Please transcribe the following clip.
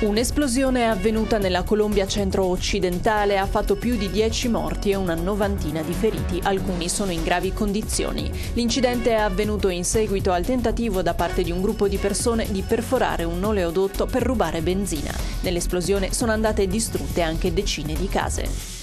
Un'esplosione è avvenuta nella Colombia centro-occidentale, ha fatto più di 10 morti e una novantina di feriti, alcuni sono in gravi condizioni. L'incidente è avvenuto in seguito al tentativo da parte di un gruppo di persone di perforare un oleodotto per rubare benzina. Nell'esplosione sono andate distrutte anche decine di case.